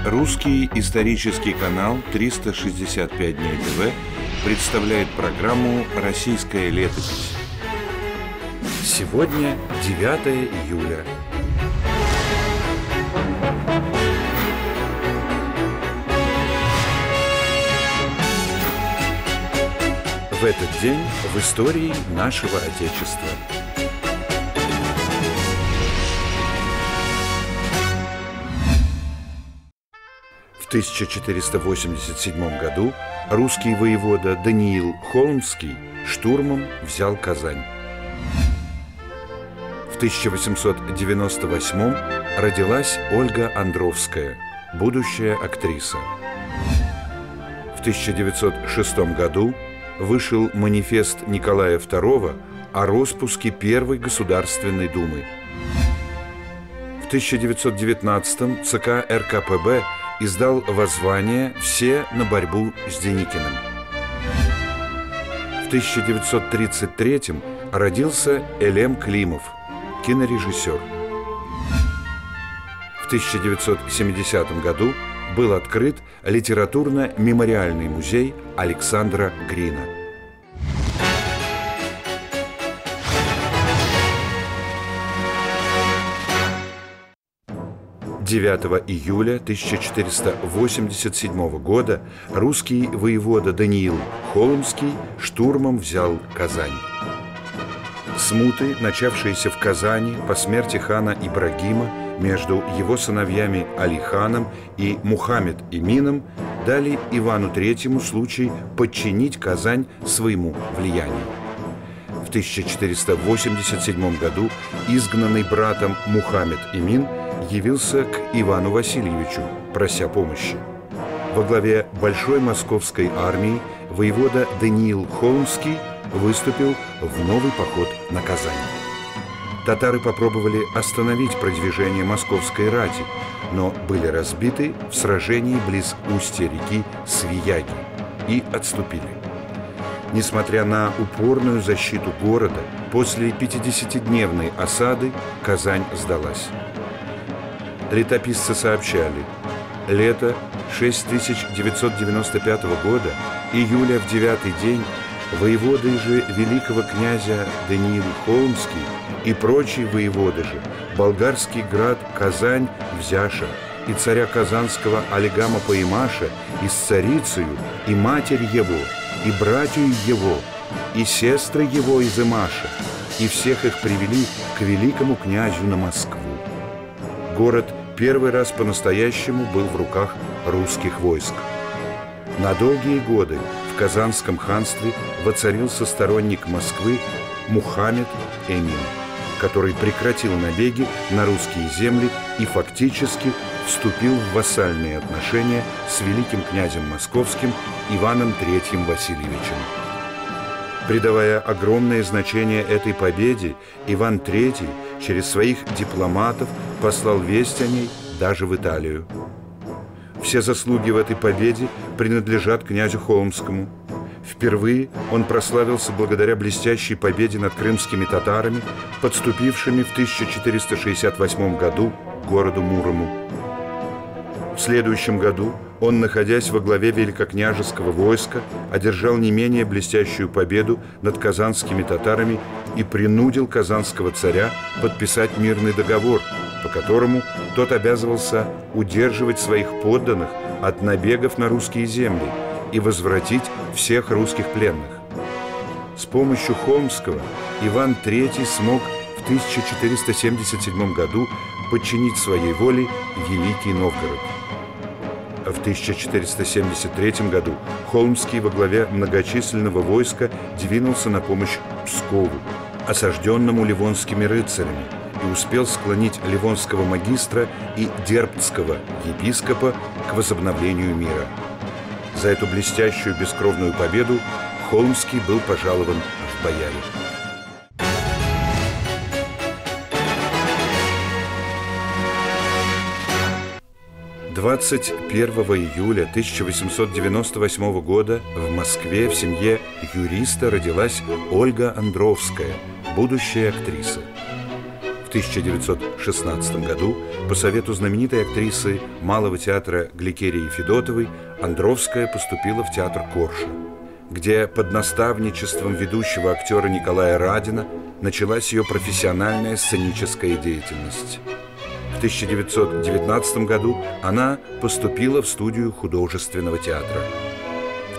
Русский исторический канал 365 дней ТВ представляет программу «Российская летопись». Сегодня 9 июля. В этот день в истории нашего Отечества. В 1487 году русский воевода Даниил Холмский штурмом взял Казань. В 1898 родилась Ольга Андровская, будущая актриса. В 1906 году вышел манифест Николая II о роспуске Первой Государственной Думы. В 1919 ЦК РКПБ издал воззвание «Все на борьбу с Деникиным». В 1933 родился Элем Климов, кинорежиссер. В 1970 году был открыт литературно-мемориальный музей Александра Грина. 9 июля 1487 года русский воевода Даниил Холмский штурмом взял Казань. Смуты, начавшиеся в Казани по смерти хана Ибрагима между его сыновьями Алиханом и Мухаммед-Эмином, дали Ивану III случай подчинить Казань своему влиянию. В 1487 году изгнанный братом Мухаммед-Эмин явился к Ивану Васильевичу, прося помощи. Во главе большой московской армии воевода Даниил Холмский выступил в новый поход на Казань. Татары попробовали остановить продвижение московской рати, но были разбиты в сражении близ устья реки Свияги и отступили. Несмотря на упорную защиту города, после 50-дневной осады Казань сдалась. Летописцы сообщали: лето 6995 года, июля в 9-й день, воеводы же великого князя Даниил Холмский и прочие воеводы же болгарский град Казань взяша, и царя Казанского Алигама Паимаша, и с царицею, и матерь его, и братью его, и сестры его из Имаша, и всех их привели к великому князю на Москву. Город первый раз по-настоящему был в руках русских войск. На долгие годы в Казанском ханстве воцарился сторонник Москвы Мухаммед-Эмин, который прекратил набеги на русские земли и фактически вступил в вассальные отношения с великим князем московским Иваном III Васильевичем. Придавая огромное значение этой победе, Иван III через своих дипломатов послал весть о ней даже в Италию. Все заслуги в этой победе принадлежат князю Холмскому. Впервые он прославился благодаря блестящей победе над крымскими татарами, подступившими в 1468 году к городу Мурому. В следующем году он, находясь во главе великокняжеского войска, одержал не менее блестящую победу над казанскими татарами и принудил казанского царя подписать мирный договор, по которому тот обязывался удерживать своих подданных от набегов на русские земли и возвратить всех русских пленных. С помощью Холмского Иван III смог в 1477 году подчинить своей воле Великий Новгород. В 1473 году Холмский во главе многочисленного войска двинулся на помощь Пскову, осажденному ливонскими рыцарями, и успел склонить ливонского магистра и дербцкого епископа к возобновлению мира. За эту блестящую бескровную победу Холмский был пожалован в бояре. 21 июля 1898 года в Москве в семье юриста родилась Ольга Андровская, будущая актриса. В 1916 году по совету знаменитой актрисы Малого театра Гликерии Федотовой Андровская поступила в театр Корша, где под наставничеством ведущего актера Николая Радина началась ее профессиональная сценическая деятельность. В 1919 году она поступила в студию художественного театра. В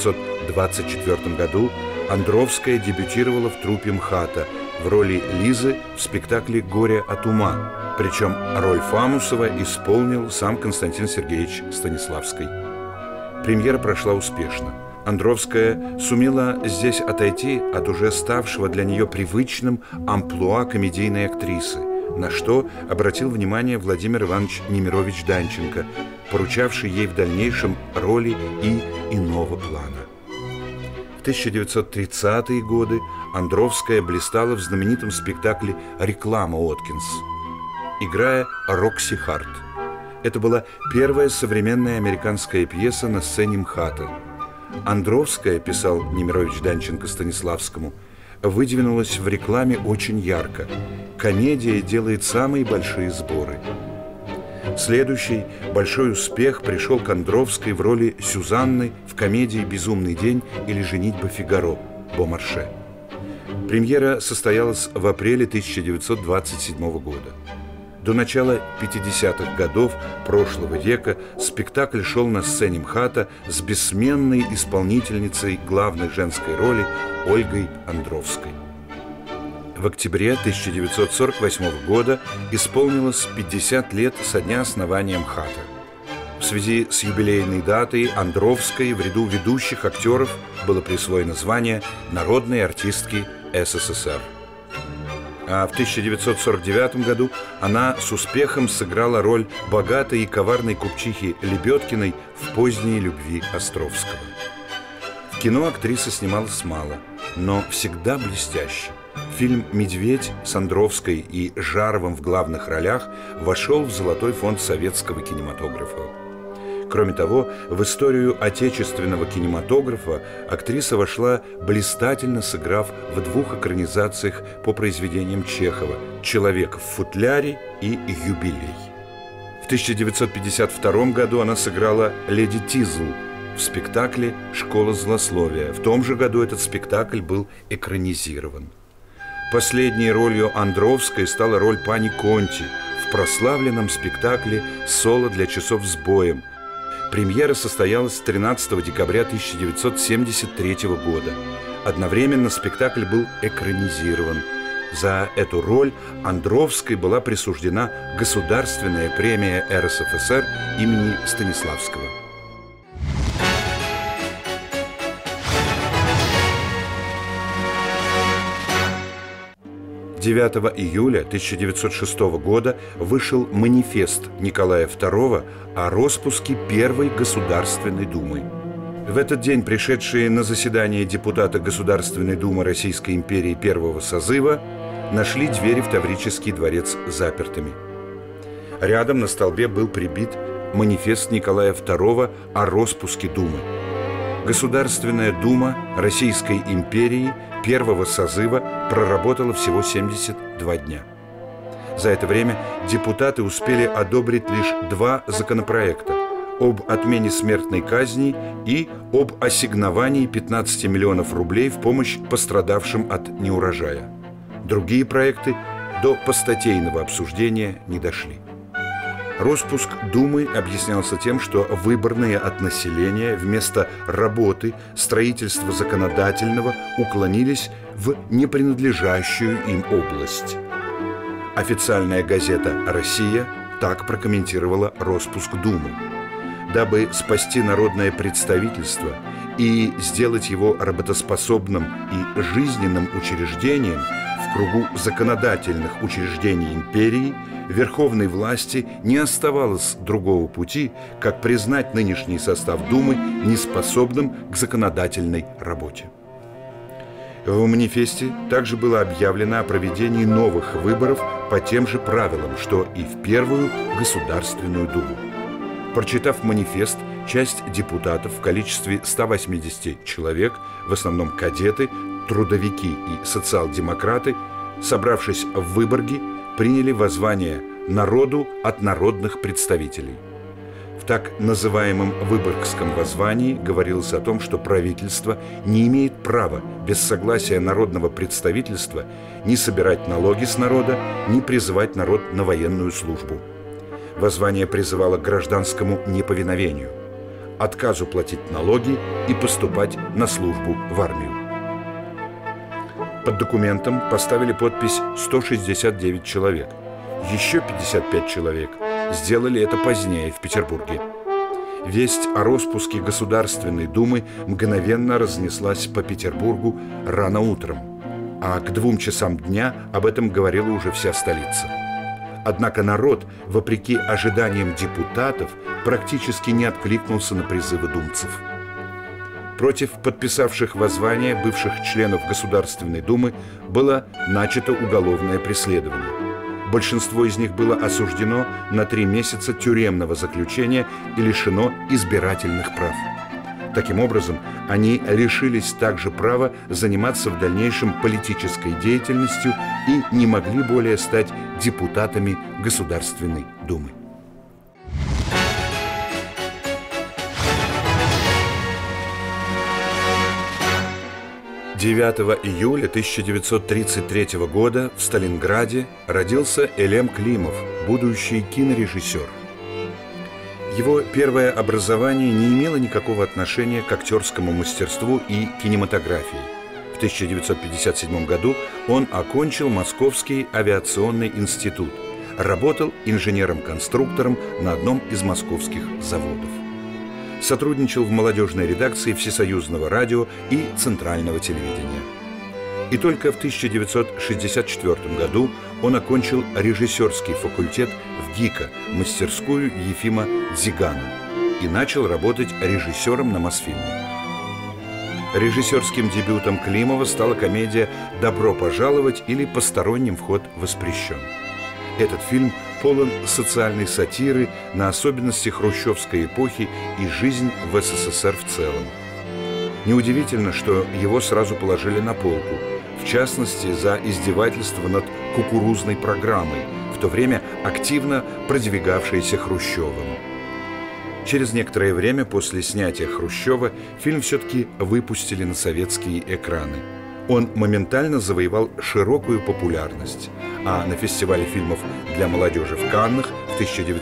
1924 году Андровская дебютировала в труппе МХАТа в роли Лизы в спектакле «Горе от ума», причем роль Фамусова исполнил сам Константин Сергеевич Станиславский. Премьера прошла успешно. Андровская сумела здесь отойти от уже ставшего для нее привычным амплуа комедийной актрисы, на что обратил внимание Владимир Иванович Немирович-Данченко, поручавший ей в дальнейшем роли и иного плана. В 1930-е годы Андровская блистала в знаменитом спектакле «Реклама Откинс», играя Рокси Харт. Это была первая современная американская пьеса на сцене МХАТа. Андровская, писал Немирович-Данченко Станиславскому, выдвинулась в рекламе очень ярко. Комедия делает самые большие сборы. Следующий большой успех пришел к Андровской в роли Сюзанны в комедии «Безумный день» или «Женитьба Фигаро» Бомарше. Премьера состоялась в апреле 1927 года. До начала 50-х годов прошлого века спектакль шел на сцене МХАТа с бессменной исполнительницей главной женской роли Ольгой Андровской. В октябре 1948 года исполнилось 50 лет со дня основания МХАТа. В связи с юбилейной датой Андровской в ряду ведущих актеров было присвоено звание народной артистки СССР. А в 1949 году она с успехом сыграла роль богатой и коварной купчихи Лебедкиной в «Поздней любви» Островского. В кино актриса снималась мало, но всегда блестяще. Фильм «Медведь» с Андровской и Жаровым в главных ролях вошел в золотой фонд советского кинематографа. Кроме того, в историю отечественного кинематографа актриса вошла, блистательно сыграв в 2 экранизациях по произведениям Чехова «Человек в футляре» и «Юбилей». В 1952 году она сыграла леди Тизл в спектакле «Школа злословия». В том же году этот спектакль был экранизирован. Последней ролью Андровской стала роль пани Конти в прославленном спектакле «Соло для часов с боем». Премьера состоялась 13 декабря 1973 года. Одновременно спектакль был экранизирован. За эту роль Андровской была присуждена Государственная премия РСФСР имени Станиславского. 9 июля 1906 года вышел манифест Николая II о распуске Первой Государственной Думы. В этот день пришедшие на заседание депутаты Государственной Думы Российской империи первого созыва нашли двери в Таврический дворец запертыми. Рядом на столбе был прибит манифест Николая II о распуске Думы. Государственная Дума Российской империи первого созыва проработала всего 72 дня. За это время депутаты успели одобрить лишь 2 законопроекта об отмене смертной казни и об ассигновании 15 миллионов рублей в помощь пострадавшим от неурожая. Другие проекты до постатейного обсуждения не дошли. Распуск Думы объяснялся тем, что выборные от населения вместо работы строительства законодательного уклонились в непринадлежащую им область. Официальная газета «Россия» так прокомментировала распуск Думы. Дабы спасти народное представительство и сделать его работоспособным и жизненным учреждением в кругу законодательных учреждений империи, верховной власти не оставалось другого пути, как признать нынешний состав Думы неспособным к законодательной работе. В манифесте также было объявлено о проведении новых выборов по тем же правилам, что и в Первую Государственную Думу. Прочитав манифест, часть депутатов в количестве 180 человек, в основном кадеты, трудовики и социал-демократы, собравшись в Выборге, приняли воззвание «Народу от народных представителей». В так называемом Выборгском воззвании говорилось о том, что правительство не имеет права без согласия народного представительства ни собирать налоги с народа, ни призывать народ на военную службу. Воззвание призывало к гражданскому неповиновению, отказу платить налоги и поступать на службу в армию. Под документом поставили подпись 169 человек. Еще 55 человек сделали это позднее в Петербурге. Весть о распуске Государственной Думы мгновенно разнеслась по Петербургу рано утром, а к 2 часам дня об этом говорила уже вся столица. Однако народ, вопреки ожиданиям депутатов, практически не откликнулся на призывы думцев. Против подписавших воззвание бывших членов Государственной Думы было начато уголовное преследование. Большинство из них было осуждено на 3 месяца тюремного заключения и лишено избирательных прав. Таким образом, они лишились также права заниматься в дальнейшем политической деятельностью и не могли более стать депутатами Государственной Думы. 9 июля 1933 года в Сталинграде родился Элем Климов, будущий кинорежиссер. Его первое образование не имело никакого отношения к актерскому мастерству и кинематографии. В 1957 году он окончил Московский авиационный институт, работал инженером-конструктором на одном из московских заводов. Сотрудничал в молодежной редакции Всесоюзного радио и Центрального телевидения. И только в 1964 году он окончил режиссерский факультет в ГИКа, мастерскую Ефима Дзигана, и начал работать режиссером на Мосфильме. Режиссерским дебютом Климова стала комедия «Добро пожаловать» или «Посторонним вход воспрещен». Этот фильм полон социальной сатиры на особенности хрущевской эпохи и жизнь в СССР в целом. Неудивительно, что его сразу положили на полку, в частности, за издевательство над кукурузной программой, в то время активно продвигавшейся Хрущевым. Через некоторое время после снятия Хрущева фильм все-таки выпустили на советские экраны. Он моментально завоевал широкую популярность, а на фестивале фильмов для молодежи в Каннах в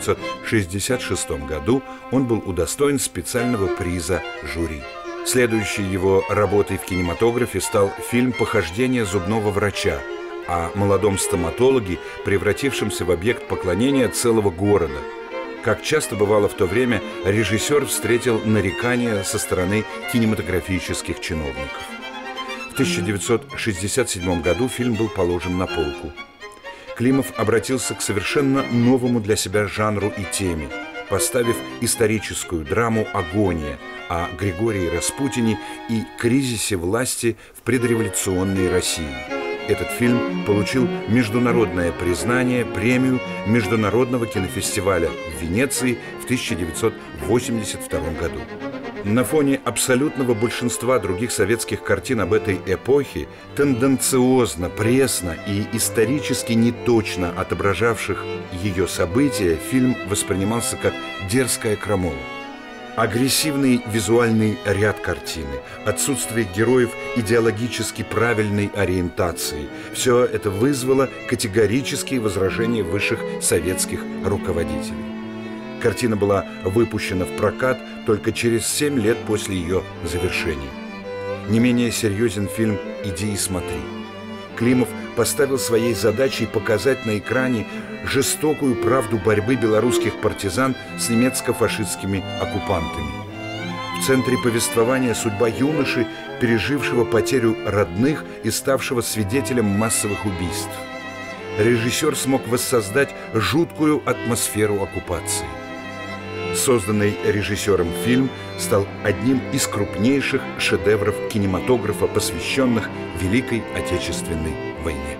1966 году он был удостоен специального приза жюри. Следующей его работой в кинематографе стал фильм «Похождение зубного врача» о молодом стоматологе, превратившемся в объект поклонения целого города. Как часто бывало в то время, режиссер встретил нарекания со стороны кинематографических чиновников. В 1967 году фильм был положен на полку. Климов обратился к совершенно новому для себя жанру и теме, поставив историческую драму «Агония» о Григории Распутине и кризисе власти в предреволюционной России. Этот фильм получил международное признание, премию Международного кинофестиваля в Венеции в 1982 году. На фоне абсолютного большинства других советских картин об этой эпохе, тенденциозно, пресно и исторически неточно отображавших ее события, фильм воспринимался как дерзкая крамола. Агрессивный визуальный ряд картины, отсутствие героев идеологически правильной ориентации – все это вызвало категорические возражения высших советских руководителей. Картина была выпущена в прокат только через 7 лет после ее завершения. Не менее серьезен фильм «Иди и смотри». Климов поставил своей задачей показать на экране жестокую правду борьбы белорусских партизан с немецко-фашистскими оккупантами. В центре повествования судьба юноши, пережившего потерю родных и ставшего свидетелем массовых убийств. Режиссер смог воссоздать жуткую атмосферу оккупации. Созданный режиссером фильм стал одним из крупнейших шедевров кинематографа, посвященных Великой Отечественной войне.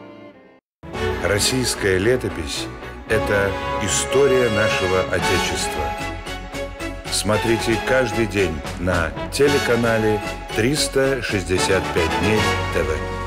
Российская летопись – это история нашего Отечества. Смотрите каждый день на телеканале 365 дней ТВ.